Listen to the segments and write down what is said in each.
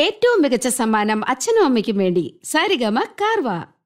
ഏറ്റവും മികച്ച സമ്മാനം അച്ഛനും അമ്മയ്ക്കും വേണ്ടി സാരിഗമ കാർവ.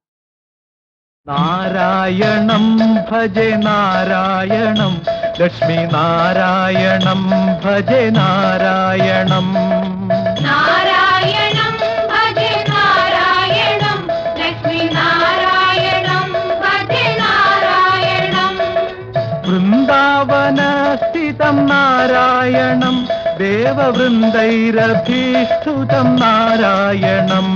നാരായണം ഭജെ നാരായണം ലക്ഷ്മി നാരായണം ഭജെ നാരായണം. നാരായണം ഭജെ നാരായണം ലക്ഷ്മി നാരായണം ഭജെ നാരായണം. വൃന്ദാവനസ്ഥിതം നാരായണം ദേവവൃന്ദൈരഭീഷ്ടുതം നാരായണം.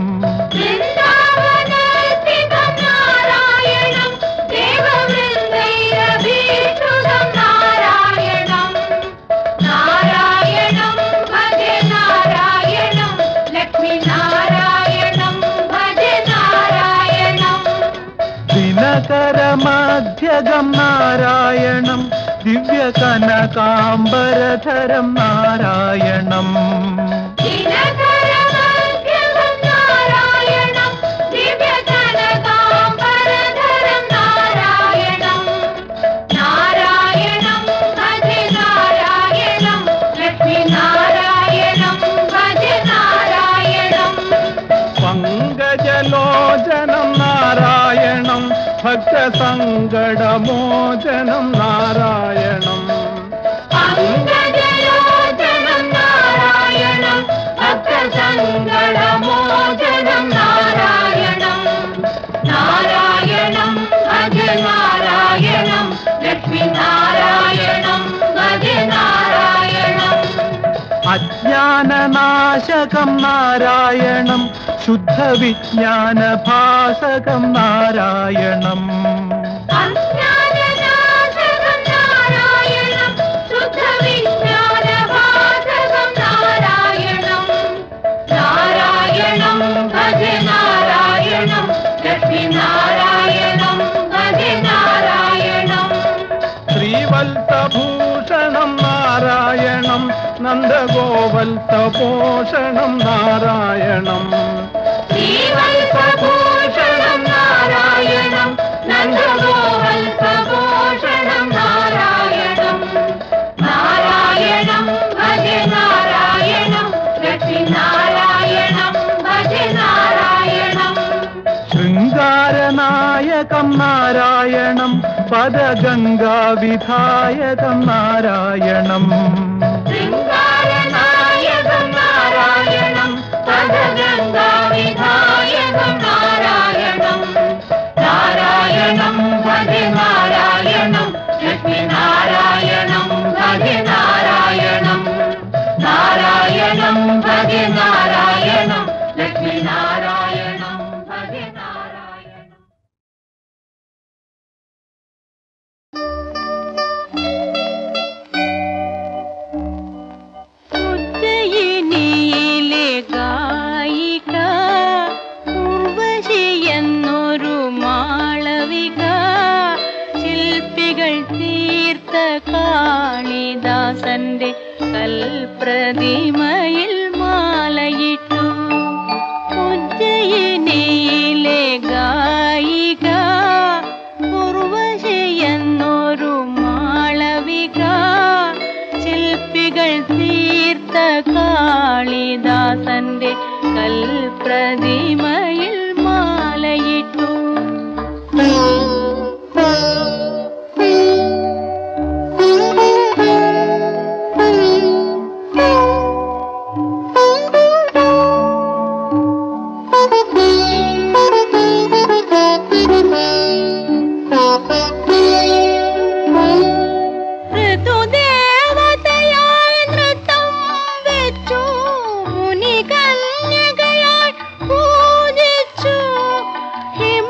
ദിനകരമധ്യഗം നാരായണം ദിവ്യകനകാംബരധരം നാരായണം. പങ്കജലോചനം നാരായണം ഭക്തസങ്കടമോചനം നാരായണം. പങ്കജലോചനം നാരായണം ഭക്തസങ്കടമോചനം നാരായണം. നാരായണം ഭജ നാരായണം ലക്ഷ്മി നാരായണം ഭജ നാരായണം. അജ്ഞാനനാശകം നാരായണം ശുദ്ധവിജ്ഞാനഭാസകം നാരായണം. അജ്ഞാനനാശകം നാരായണം ശുദ്ധവിജ്ഞാനഭാസകം നാരായണം. നാരായണം ഭജ നാരായണം ലക്ഷ്മി നാരായണം ഭജ നാരായണം. ശ്രീവത്സഭൂഷണം നാരായണം നന്ദഗോവത്സപോഷണം നാരായണം. ശ്രീവത്സഭൂഷണം നാരായണം നന്ദഗോവത്സപോഷണം നാരായണം. നാരായണം ഭജ നാരായണം ലക്ഷ്മി നാരായണം ഭജ നാരായണം. ശൃംഗാരനായകം നാരായണം പദഗംഗാവിധായകം നാരായണം. ശൃംഗാരനായകം നാരായണം പദഗംഗാവിധായകം നാരായണം. നാരായണം ഭജ നാരായണം ലക്ഷ്മി നാരായണം ഭജ നാരായണം. നാരായണം ഭജ നാരായണം ലക്ഷ്മി നാരായണം ഭജ നാരായണം. ഉജ്ജയിനിയിലെ ഗായിക ഉർവശിയെന്നൊരു മാളവിക ശില്പികൾ തീർത്ത കാളിദാസന്റെ കൽപ്രതിമയിൽ മാലയിട്ടു. ഉജ്ജയിനിയിലെ ഗായിക ഉർവശിയെന്നൊരു മാളവിക ശില്പികൾ തീർത്ത കാളിദാസന്റെ കൽപ്രതിമയിൽ മാലയിട്ടു. ഋതുദേവതയായി നൃത്തം വെച്ചു മുനികന്യകയായി പൂജിച്ചു. ഹിമ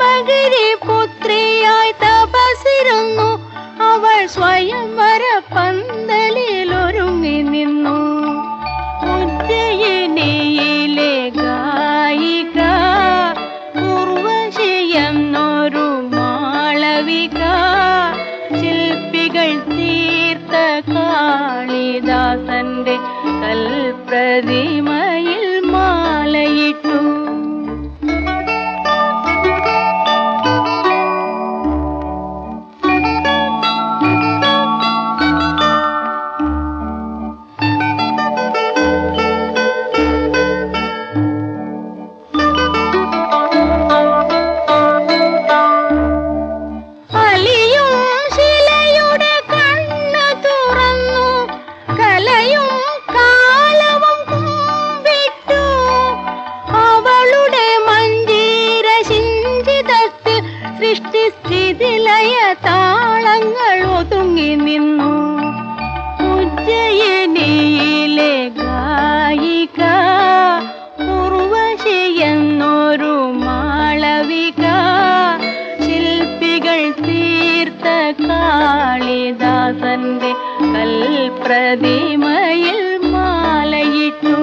പ്രതിമയിൽ മാലയിട്ടു.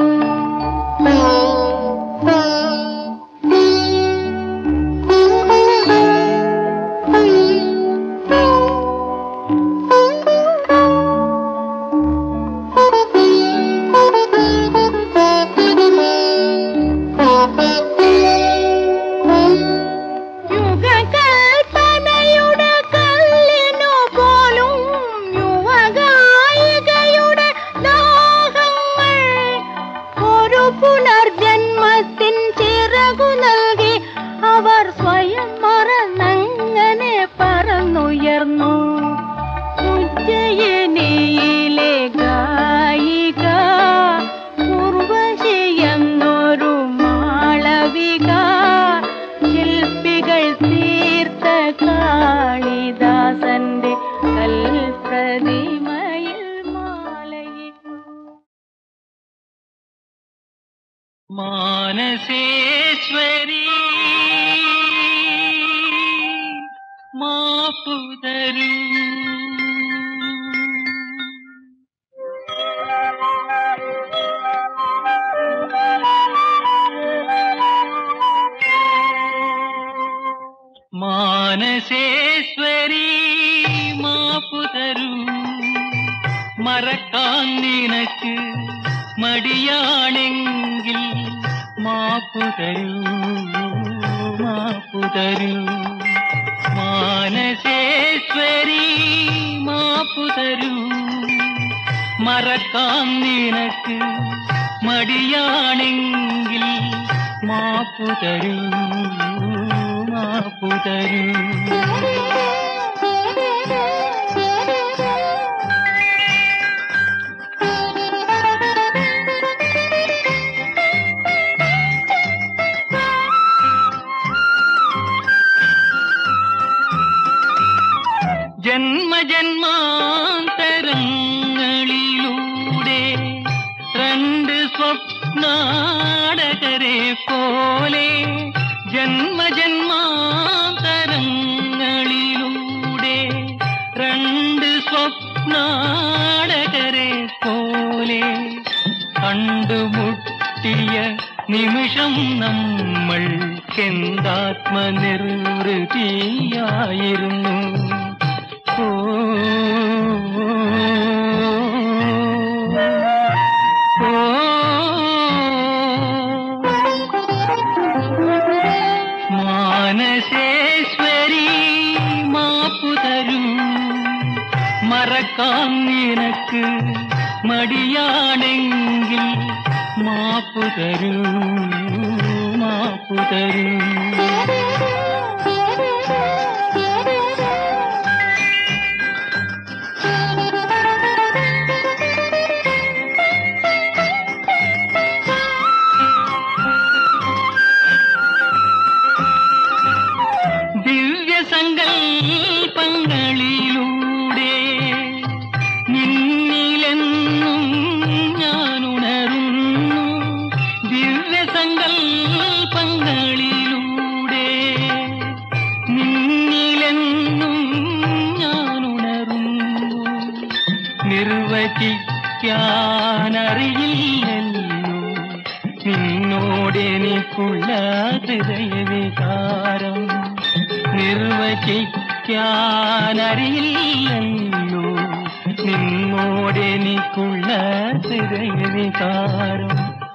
പുനർജന്മത്തിൻ ചിറകു നൽകി അവർ സ്വയം മറന്നങ്ങനെ പറന്നുയർന്നു. ഉജ്ജയിനിയിലെ ഗായിക ഉർവശിയെന്നൊരു മാളവിക ശില്പികൾ തീർത്ത കാളിദാസന്റെ കൽപ്രതിമയിൽ മാലയിട്ടു. മാനസേശ്വരി മാപ്പുതരൂ. മാനസേശ്വരി മാപ്പുതരൂ. മറക്കാൻ നിനക്ക് മടിയാണെങ്കിൽ മാപ്പുതരൂ മാപ്പുതരൂ. മാനസേശ്വരി മാപ്പുതരൂ. മറക്കാൻ നിനക്ക് മടിയാണെങ്കിൽ മാപ്പുതരൂ മാപ്പുതരൂ. ജന്മജന്മാന്തരങ്ങളിലൂടെ രണ്ട് സ്വപ്നാടകരെ പോലെ ജന്മജന്മാന്തരങ്ങളിലൂടെ രണ്ട് സ്വപ്നാടകരെ പോലെ കണ്ടുമുട്ടിയ നിമിഷം നമ്മൾക്കെന്താത്മനിർവൃതിയായിരുന്നു. മാനസേശ്വരി മാപ്പുതരൂ. മറക്കാൻ നിനക്ക് മടിയാണെങ്കിൽ മാപ്പുതരൂ മാപ്പുതരൂ. ദിവ്യസങ്കൽപ്പങ്ങളിലൂടെ നിന്നിലെന്നും ഞാനുണരുന്നു. ദിവ്യസങ്കൽപ്പങ്ങളിലൂടെ നിന്നിലെന്നും ഞാനുണരുന്നു. നിർവചിക്കാനറിയില്ലല്ലോ നിന്നോടെനിക്കുള്ള ഹൃദയവികാരം. നിർവചിക്കാനറിയില്ലല്ലോ നിന്നോടെനിക്കുള്ള ഹൃദയവികാരം.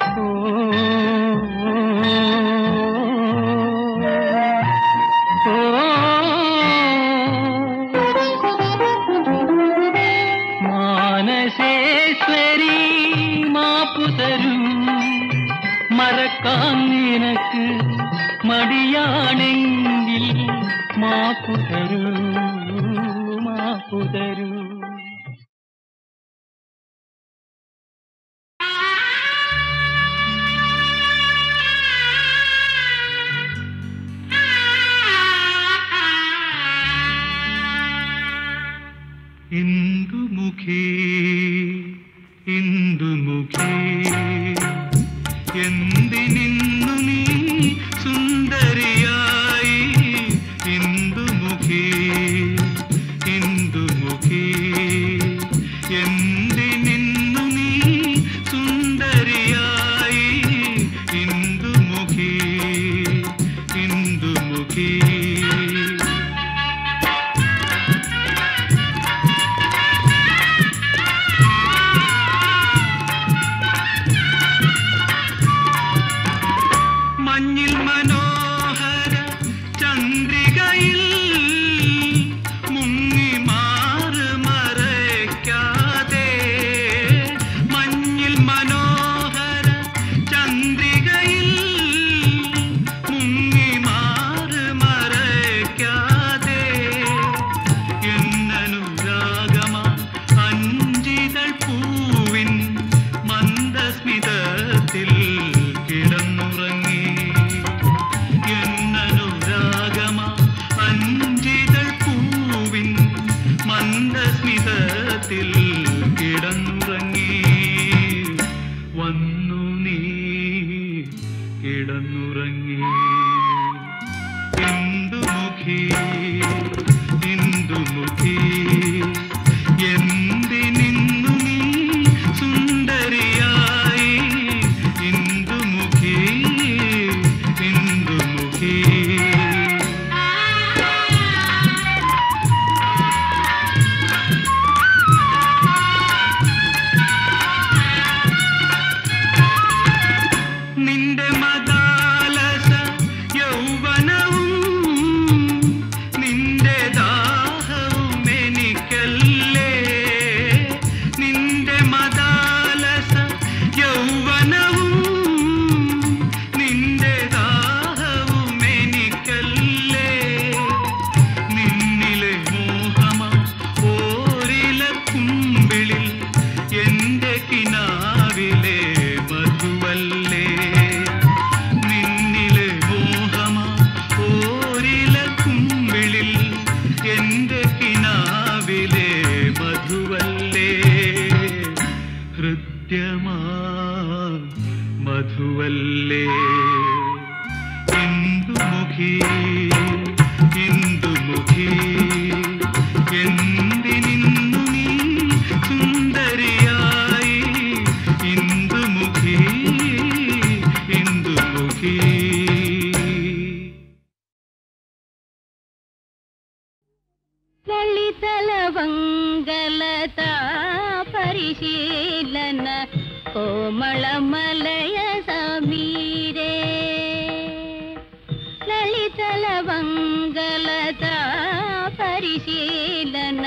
മാനസേശ്വരി മാപ്പുതരൂ. മറക്കാൻ നിനക്ക് മടിയാണെങ്കിൽ മാപ്പുതരൂ മാപ്പുതരൂ. ഇന്ദുമുഖി ഇന്ദുമുഖി എന്തിനിന്നു നീ സുന്ദരിയായി. ഇന്ദുമുഖി ഇന്ദുമുഖി എന്തിന് കിടന്നുറങ്ങി. ഇന്ദുമുഖി ഇന്ദുമുഖി എന്തിനിന്നു നീ സുന്ദരിയായി? ഇന്ദുമുഖി ഇന്ദുമുഖി നിന്റെ മദാലസ യൗവനവും നിന്റെ ദാഹവും എനിക്കല്ലേ. നിന്റെ മദാലസ യൗവനവും നിന്റെ ദാഹവും എനിക്കല്ലേ. നിന്നിലെ മോഹമാ ഓരില കുമ്പിളിൽ എന്റെ കിനാവിലെ മധുവല്ലേ. നിന്നിലെ മോഹമാ ഓരില കുമ്പിളിൽ എന്റെ കിനാവിലെ മധുവല്ലേ. ഹൃദ്യമാ മധുവല്ലേ. ഇന്ദുമുഖി ഇന്ദുമുഖി എന്തിനിന്നു നീ സുന്ദരിയായി? ഇന്ദുമുഖി ഇന്ദുമുഖി ലളിതലവംഗലതാ പരിശീലന കോമളമലയ സമീരേ. ലളിതലവംഗലതാ പരിശീലന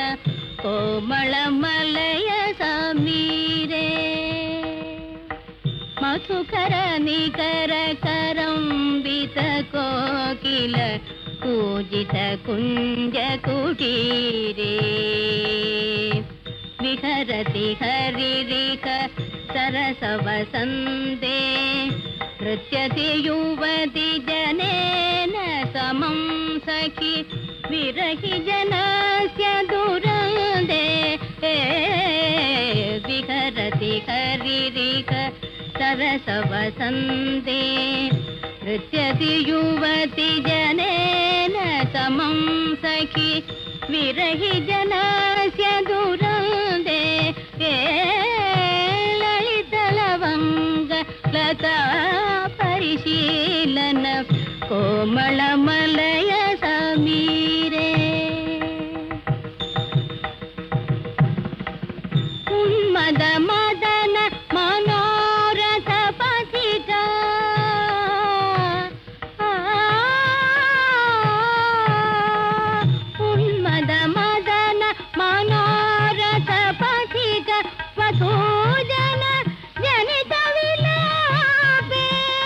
കോമളമലയ സമീരേ. മധുകര നികര കരംബിത കോകില പൂജിത കുഞ്ച കുടീരേ. വിഹരതി ഹരിരിക സരസ വസന്തേ. നൃത്യതി യുവതി ജനേന സമം സഖി വിരഹി ജനസ്യ ദുരന്തേ. വിഹരതി ഹരിരിക सरस वसन्ते नृत्यति युवति जनेन समं सखि विरहि जनस्य दुरन्ते ललितलवंग लता परिशीलन कोमलमलय समीरे उन्मद मदन मनोरथ पथिका उन्मद मदन मनोरथ पथिका वधूजन जनित विलापे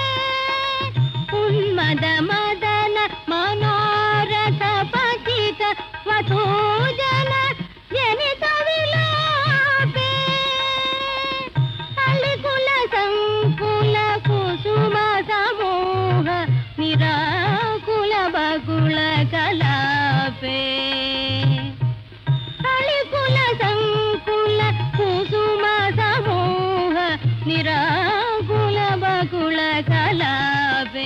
उन्मद मदन मनोरथ पथिका वधूजन जनित विलापे अलिकुल संकुल कुसुम समूह निराकुल बकुल कलापे अलिकुल संकुल कुसुम समूह निराकुल बकुल कलापे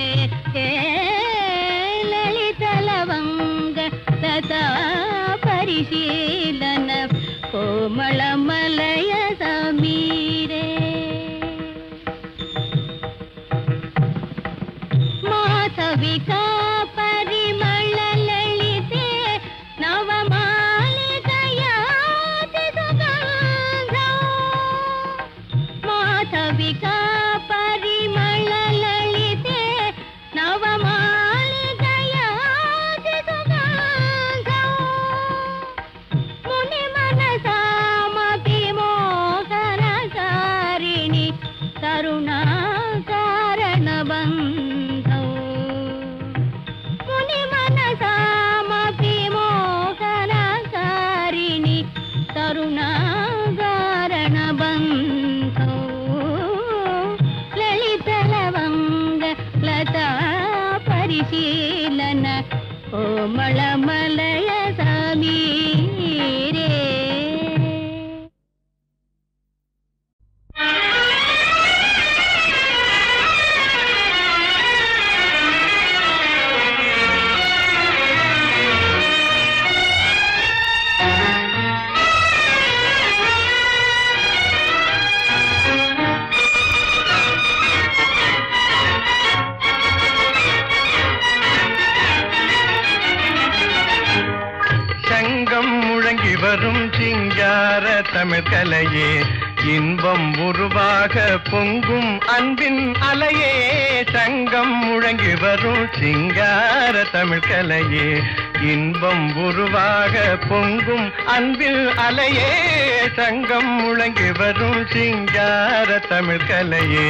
ललित लवंग लता परिशीलन कोमलमलय समीरे माधविका परिमल ललिते नवमालिकयाति सुगन्धौ माधविका परिमल ललिते नवमालिकयाति सुगन्धौ मुनिमनसामपि मोहनकारिणि करुणाकारणबन्धौ मुनिमनसामपि मोहनकारिणि करुणाकारणबन्धौ ललितलवंग लता परिशीलन कोमलमलय समीरे தமிழ் கலையே இன்பம் உருவாக பொங்கும் அன்பின் அலையே சங்கம் முழங்கி வரும் சிங்கார தமிழ் கலையே இன்பம் உருவாக பொங்கும் அன்பில் அலையே சங்கம் முழங்கி வரும் சிங்கார தமிழ் கலையே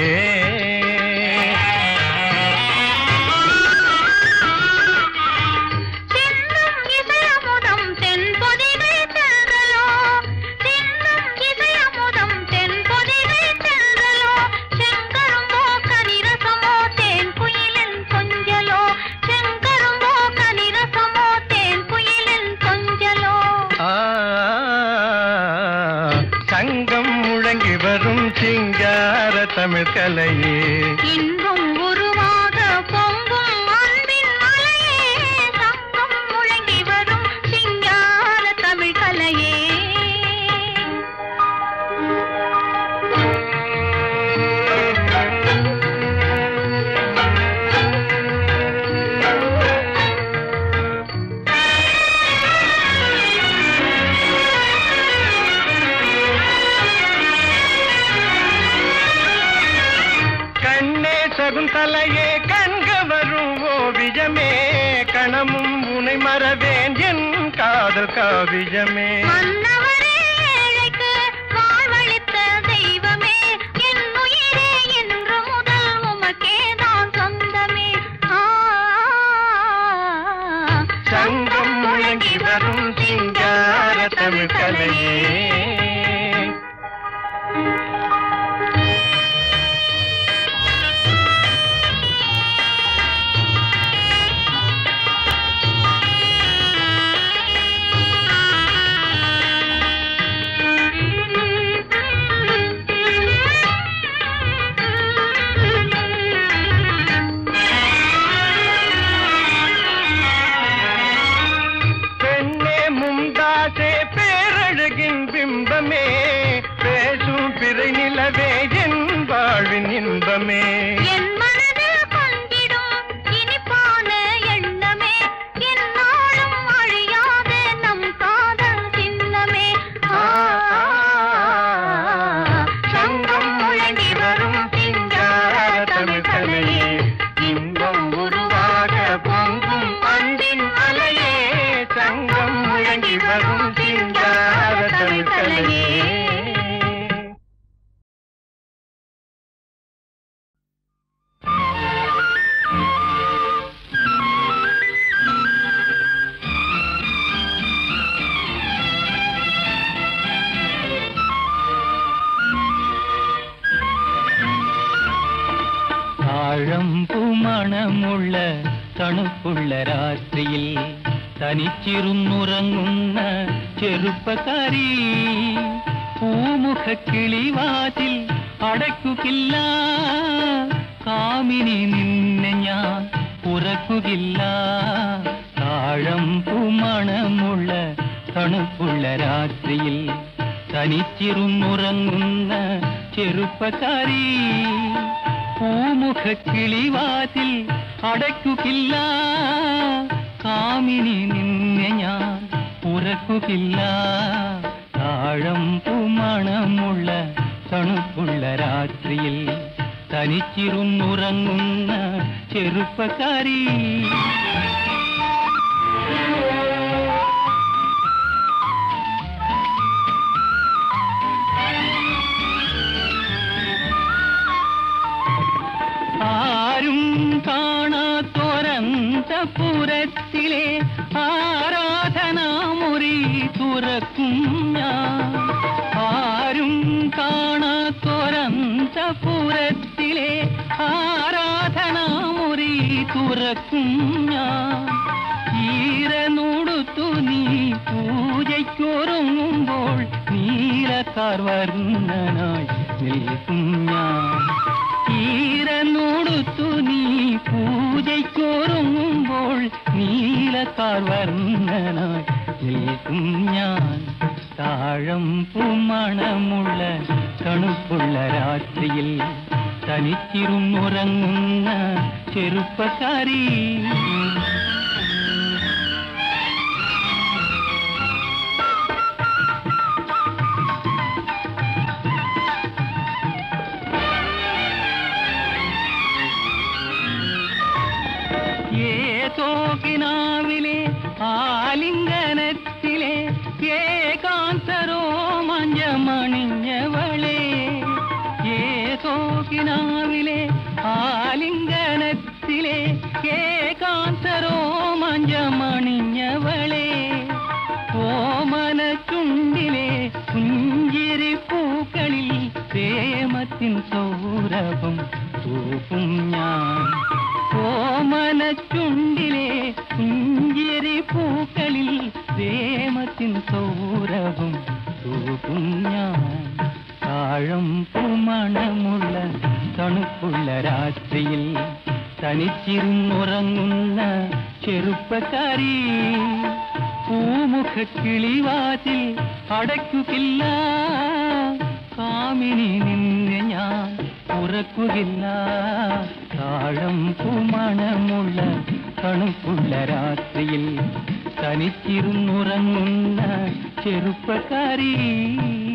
சிங்கார தமிழ் கலையே இன்பம் உருவாக பொங்கும் அன்பின் அலையே சங்கம் முழங்கி வரும் சிங்கார தமிழ் கலையே சகுந்தலையே கண்க வரும் ஓவியமே கணமும் உனை மறவேன் என் காதல் காவியமே மன்னவரே ஏழைக்கு வாழ்வளித்த தெய்வமே என் உயிரே என்று முதல் உமக்கேதான் சொந்தமே சங்கம் முழங்கி வரும் சிங்கார தமிழ் கலையே பிம்பமே பேசும் பிறை நிலவே என் வாழ்வின் இன்பமே என் மனதில் கொண்டிடும் இனிப்பான எண்ணமே என்னாலும் அழியாத நம் காதல் சின்னமே சங்கம் முழங்கி வரும் சிங்கார தமிழ் கலையே இன்பம் உருவாக பொங்கும் அன்பின் அலையே சங்கம் முழங்கி வரும் சிங்கார தமிழ் கலையே தாழம்பூ மணமுள்ள தணுப்புள்ள ராத்திரியில் தனிச்சிருந்துறங்குന്ന ചെറുപ്പക്കാരി പൂമുഖ കിളിവാതിൽ അടയ്ക്കുകയില്ല കാമിനി നിന്നെ ഞാൻ ഉറക്കുകയില്ല താഴമ്പൂ മണമുള്ള തണുപ്പുള്ള രാത്രിയിൽ തനിച്ചിരുന്നുറങ്ങുന്ന ചെറുപ്പക്കാരി പൂമുഖ കിളിവാതിൽ അടയ്ക്കുകയില്ല കാമിനി നിന്നെ ഞാൻ ഉറക്കുകയില്ല താഴമ്പൂ മണമുള്ള തണുപ്പുള്ള രാത്രിയിൽ തനിച്ചിരുന്നുറങ്ങുന്ന ചെറുപ്പക്കാരി ആരും കാണാത്തൊരന്തപുരത്തിലെ ആരാധനാമുറി തുറക്കും ഞാൻ ആരും കാണാത്തൊരന്തപുരത്തിലെ ആരാധനാമുറി തുറക്കും ഞാൻ ഈരനോടുത്തു നീ പൂജയ്ക്കൊരുങ്ങുമ്പോൾ നീലക്കാർവർണ്ണനായി നിൽക്കും ഞാൻ ഈരനോടുത്തു നീ പൂജയ്ക്കൊരുങ്ങുമ്പോൾ നീലക്കാർവർണ്ണനായി നിൽക്കും ഞാൻ താഴമ്പൂ മണമുള്ള തണുപ്പുള്ള രാത്രിയിൽ തനിച്ചിരുന്നുറങ്ങുന്ന ചെറുപ്പക്കാരി ഏതോകിനാവിലെ ആലിംഗനത്തിലെ ഏകാന്തരോമഞ്ചമണിഞ്ഞവളെ ഏതോകിനാവിലെ ആലിംഗനത്തിലെ ഏകാന്തരോമഞ്ചമണിഞ്ഞവളെ ഓമന ചുണ്ടിലെ പുഞ്ചിരി പൂക്കളിൽ പ്രേമത്തിൻ സൗരഭം തൂക്കും ഞാൻ ഓമന ചുണ്ടിലെ പുഞ്ചിരി പൂക്കളിൽ പ്രേമത്തിൻ സൗരഭം തൂക്കും ഞാൻ താഴം പൂമണമുള്ള തണുപ്പുള്ള രാത്രിയിൽ തനിച്ചിരുന്നുറങ്ങുന്ന ചെറുപ്പക്കാരി പൂമുഖക്കിളിവാതിൽ അടയ്ക്കുകയില്ല കാമിനി നിന്നെ ഞാൻ ഉറക്കുകയില്ല താഴം പൂമണമുള്ള തണുപ്പുള്ള രാത്രിയിൽ തനിച്ചിരുന്നുറങ്ങുന്ന ചെറുപ്പക്കാരി